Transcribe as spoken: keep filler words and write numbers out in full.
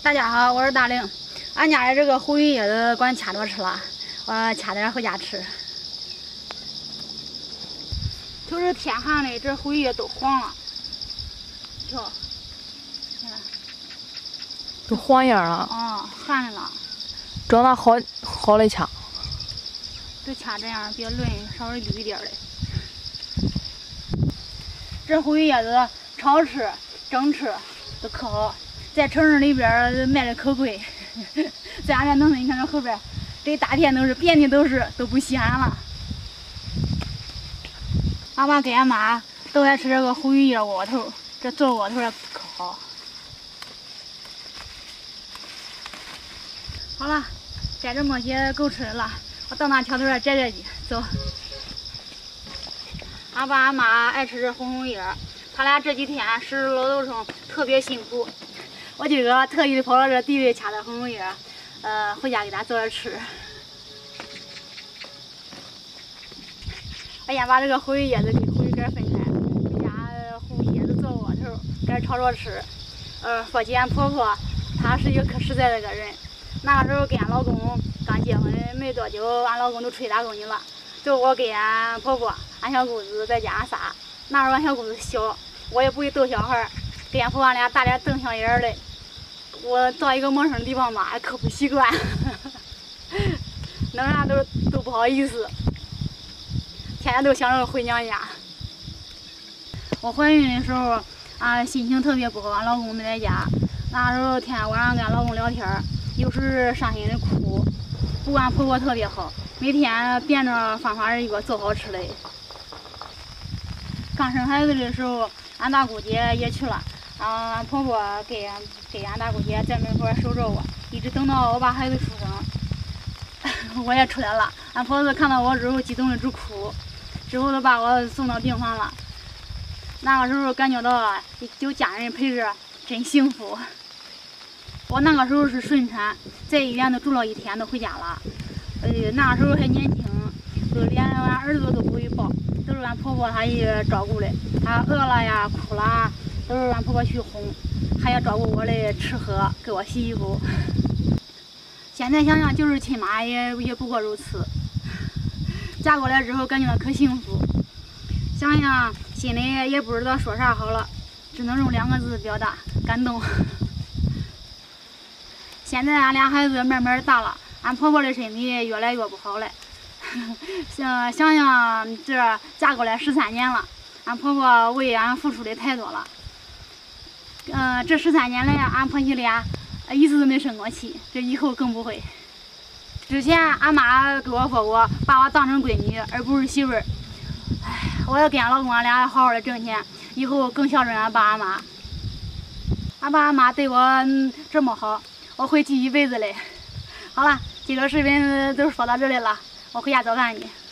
大家好，我是大玲。俺家的这个胡鱼叶子管掐着吃了，我掐点回家吃。就是天寒的，这胡鱼叶都黄了，瞧，你看， 都黄叶了。 啊，寒的了。 找那好好的掐。 就掐这样，别嫩，稍微绿一点的。这胡鱼叶子炒吃、蒸吃都可好。在城市里边卖的可贵，在俺这农村，你看这后边，这一大片都是，遍地都是，都不稀罕了。俺爸跟俺妈都爱吃这个胡鱼叶窝头，这做窝头也可好。好了，摘这么些够吃的了，我到那桥头上摘摘去，走。俺爸俺妈爱吃这红红叶，他俩这几天拾老豆虫特别辛苦。我今个特意跑到这地里掐的红红叶，呃，回家给他做着吃。我先把这个胡鱼叶子跟胡鱼干分开，给家胡叶子做窝头，干炒着吃。呃，说起俺婆婆，她是一个可实在的个人。那个时候跟俺老公刚结婚没多久，俺老公都出去打工去了，就我跟俺婆婆、俺小姑子在家仨。那时候俺小姑子小，我也不会逗小孩，跟俺婆婆俩大脸瞪小眼的。我到一个陌生的地方嘛，可不习惯，弄啥都都不好意思，天天都想着回娘家。我怀孕的时候啊，心情特别不好，俺老公没在家。那时候天天晚上跟俺老公聊天，有时伤心的哭。不管婆婆特别好，每天变着方法给我做好吃的。刚生孩子的时候，俺大姑姐也去了。啊，俺婆婆给俺给俺大姑姐在门口守着我，一直等到我把孩子出生，我也出来了。俺婆子看到我之后激动的直哭，之后都把我送到病房了。那个时候感觉到了有家人陪着，真幸福。我那个时候是顺产，在医院都住了一天，都回家了。呃，那个时候还年轻，都连俺儿子都不会抱，都是俺婆婆她也照顾的。她饿了呀，哭了。都是俺婆婆去哄，还要照顾我的吃喝，给我洗衣服。现在想想，就是亲妈也也不过如此。嫁过来之后，感觉到可幸福，想想心里也不知道说啥好了，只能用两个字表达：感动。现在俺俩孩子慢慢大了，俺婆婆的身体越来越不好了。想想想，这嫁过来十三年了，俺婆婆为俺付出的太多了。嗯、呃，这十三年来，俺婆媳俩一次都没生过气，这以后更不会。之前俺妈跟我说过，把我当成闺女，而不是媳妇儿。唉，我要跟俺老公俺俩好好的挣钱，以后更孝顺俺爸俺妈。俺爸俺妈对我、嗯、这么好，我会记一辈子嘞。好了，这个视频就说到这里了，我回家做饭去。